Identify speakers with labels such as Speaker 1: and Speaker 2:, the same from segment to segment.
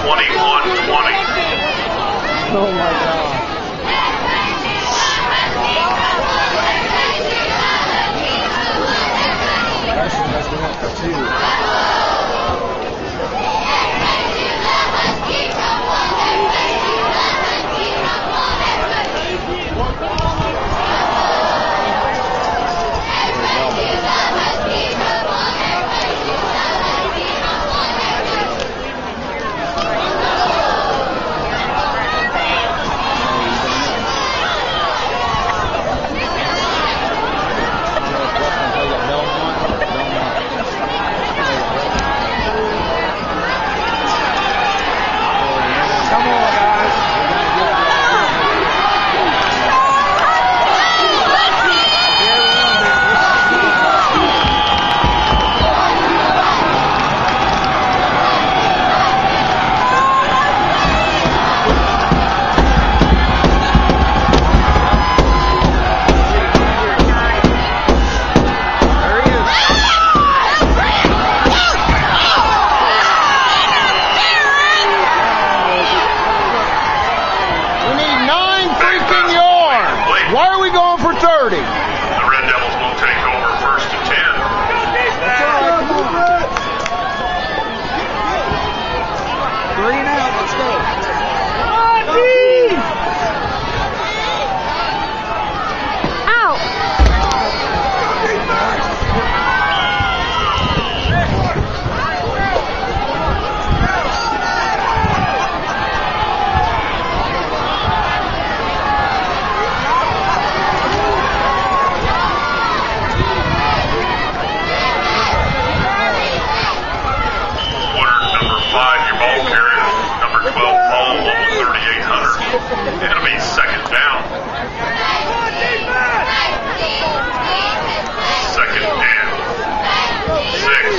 Speaker 1: 21-20.
Speaker 2: Oh my God. Ashton has been up for 2. Why are we going for 30?
Speaker 1: The Red Devils will take over 1st and 10.
Speaker 2: That's all right, come on. 3 and out, let's go.
Speaker 3: Out.
Speaker 1: It'll be 2nd down. 2nd and 6.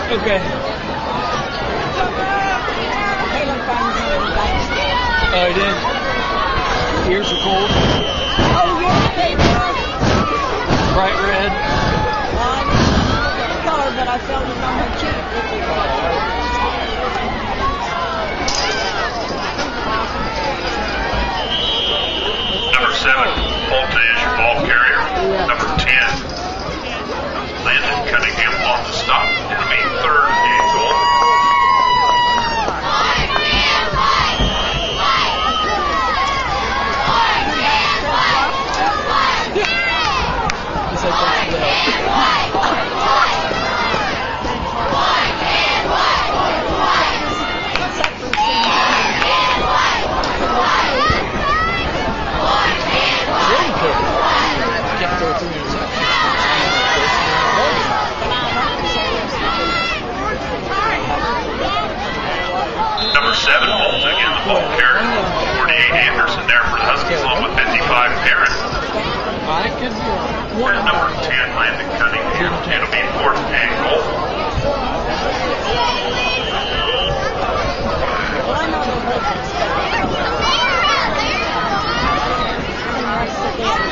Speaker 4: Okay. Oh, I did. Ears are cold.
Speaker 5: Oh, your paper.
Speaker 4: Bright red.
Speaker 5: Color, but I felt it on my cheek.
Speaker 1: Number 7, Volta is your ball carrier. Number 10, Landon Cunningham on the stop. It'll be third and goal.
Speaker 4: It's like that's the
Speaker 1: Number 7, Volta again, the ball carrier. 48 Anderson there for the Huskies, along with 55 Parent.
Speaker 4: I could be wrong.
Speaker 1: And number 10, Landon Cunningham. It'll be fourth and goal.
Speaker 5: Well, I know the